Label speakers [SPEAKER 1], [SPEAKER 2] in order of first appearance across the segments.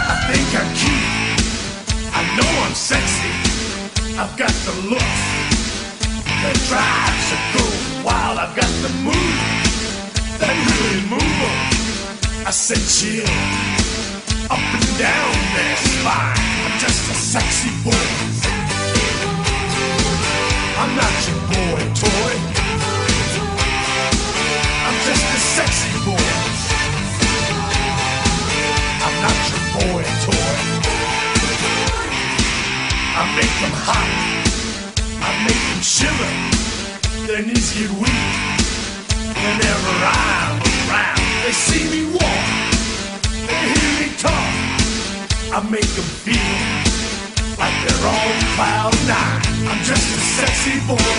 [SPEAKER 1] I think I'm cute, I know I'm sexy. I've got the look that drives a girl wild. I've got the move that really move 'em. I said chill, up and down their spine. I'm just a sexy boy. I'm not your boy toy. I'm just a sexy boy. I'm not your boy toy. I make them hot, I make them shiver. Their knees get weak whenever I'm around. They see me walk, they hear me talk. I make them feel like they're on cloud nine. I'm just a sexy boy.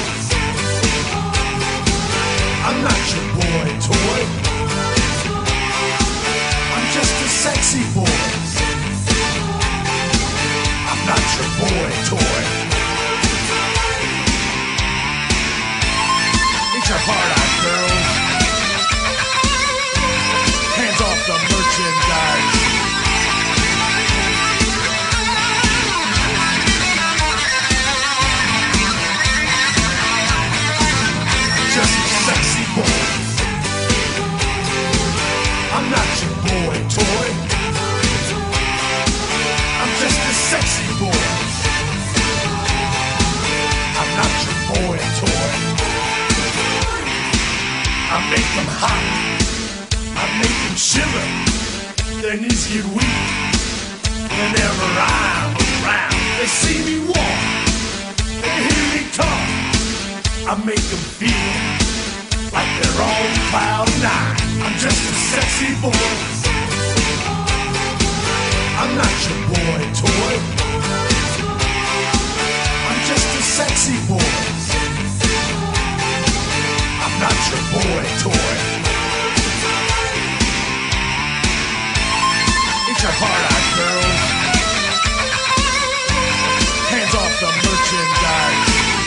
[SPEAKER 1] I'm not your boy toy. I'm just a sexy boy. I'm not your boy toy. Ain't your heart out, girls? Hands off the merchandise. Just a sexy boy. I'm not your boy toy. I'm just a sexy boy. I'm not your boy toy. I make them hot, I make them shiver. Their knees get weak whenever I'm around. They see me walk, they hear me talk. I make them feel like they're on cloud nine. I'm just a sexy boy. I'm not your boy toy. I'm just a sexy boy. I'm not your boy toy. Eat your heart out, girls. Hands off the merchandise.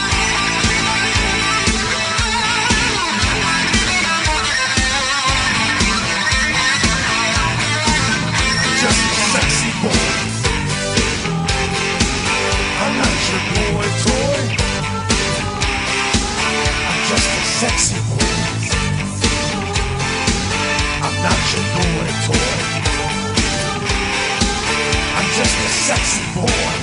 [SPEAKER 1] Just a sexy boy. I'm not your boy toy. I'm just a sexy boy. I'm not your boy toy. I'm just a sexy boy.